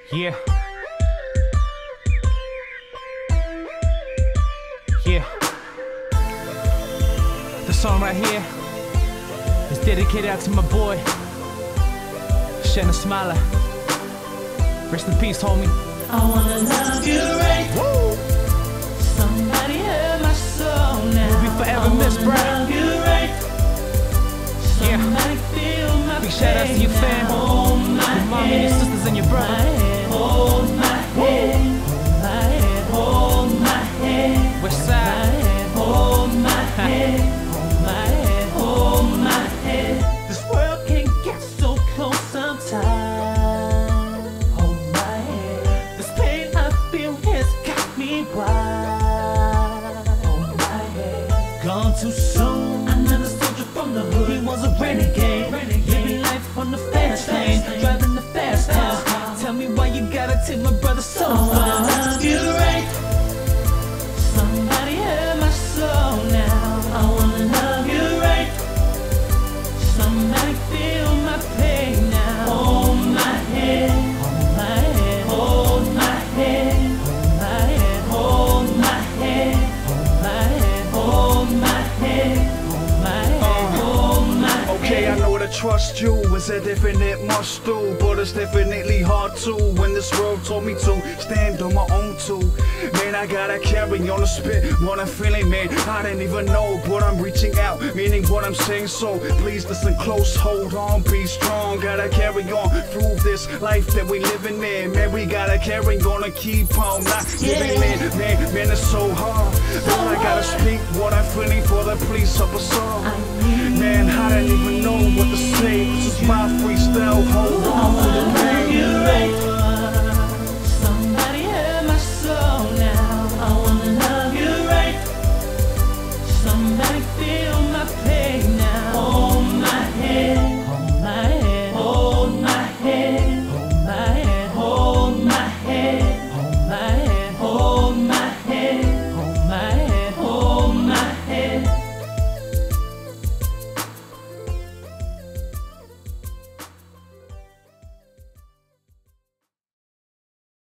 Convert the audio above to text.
Yeah. Yeah. The song right here is dedicated out to my boy Shannon Smiler. Rest in peace, homie. I wanna love you right. Woo! Somebody heard my soul now. You'll be forever missed, bro. Love you right. Somebody feel my Big shout outs to your fam, hold my your mom and your sisters and your brother. Hold my head, hold my head, hold my head. West side. Hold my head, hold my head, hold my head. This world can get so close sometimes. Hold my head. This pain I feel has got me wild. Hold my head. Gone too soon. Another soldier from the hood. He was a renegade. Living life on the fast lane, driving the fast car. Tell me why you gotta take my brother's soul. I wanna love you right. Somebody heard my soul now. I wanna love you right. Somebody feel my pain now. Hold my head, hold my head, hold my head, hold my head, hold my head, hold my head, hold my head, hold my head. Okay, I know that trust you is a definite must do, but it's definitely hard to when this world told me to stand on my own too. Man, I gotta carry on the spit what I'm feeling, man. I didn't even know, but I'm reaching out, meaning what I'm saying. So please listen close, hold on, be strong. Gotta carry on through this life that we living in. Man, we gotta carry on and keep on not giving in. Man, it's so hard. But I gotta speak what I'm feeling for the police officer. Man, I didn't even